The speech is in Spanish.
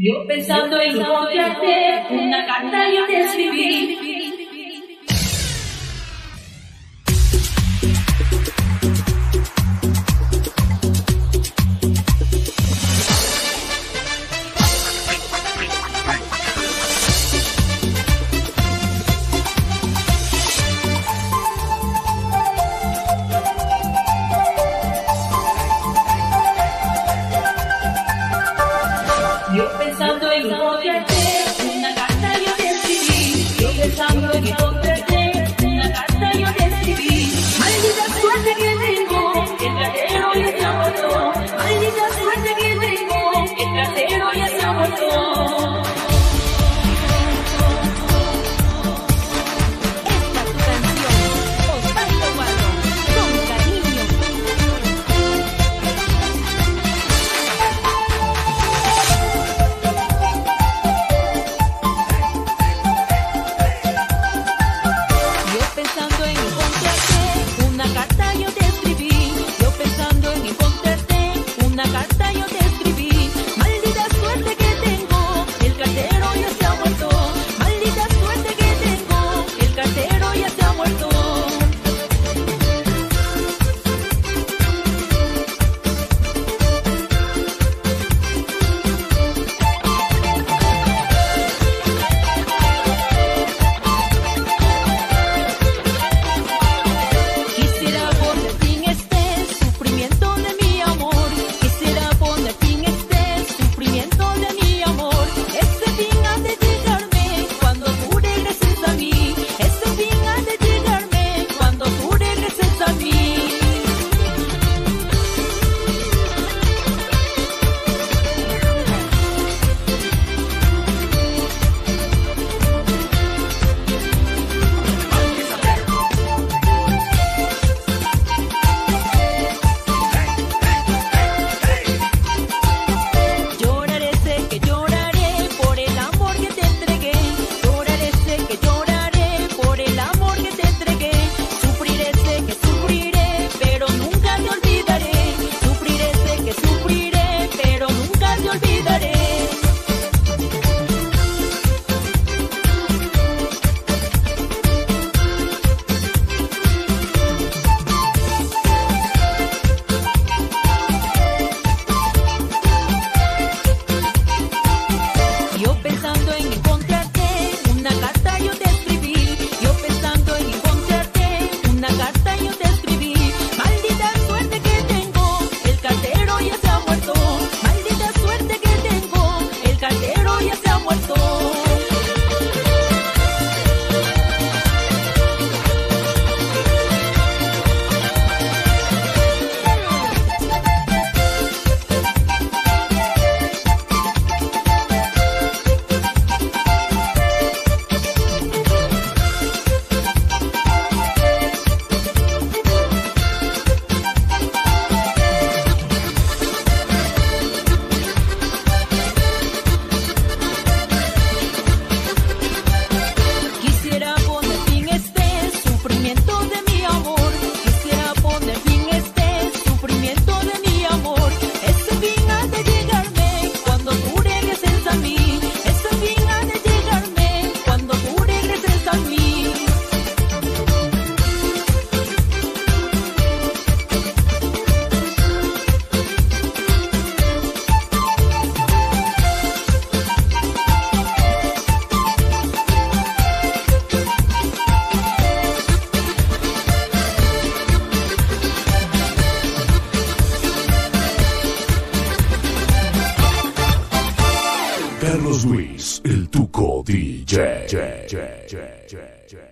Yo pensando en encontrarte, una carta yo te escribí. Yo pensando en encontrarte, una carta yo te escribí. Yo pensando en encontrarte, una carta yo te escribí. Maldita suerte que tengo, el trasero ya se ha muerto. Maldita suerte que tengo, el trasero ya se ha muerto. Carlos Luis, el Tuco DJ.